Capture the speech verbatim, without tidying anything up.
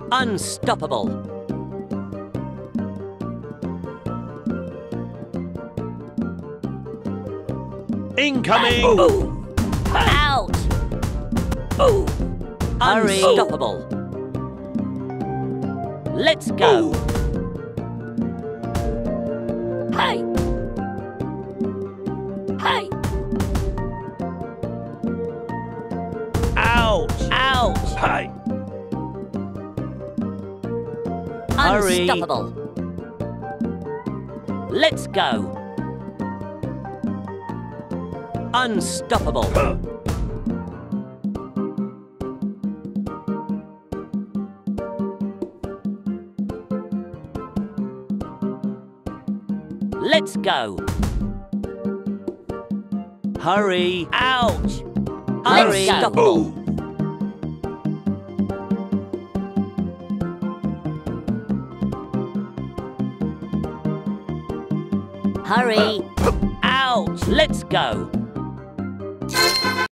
Unstoppable. Incoming! Ooh. Out! Ooh. Unstoppable. Let's go. Hey! Hey! Ouch! Ouch! Hey! Hurry. Unstoppable. Let's go. Unstoppable. Huh. Let's go. Hurry. Ouch. Hurry. Unstoppable. Hurry. Ouch. Let's go.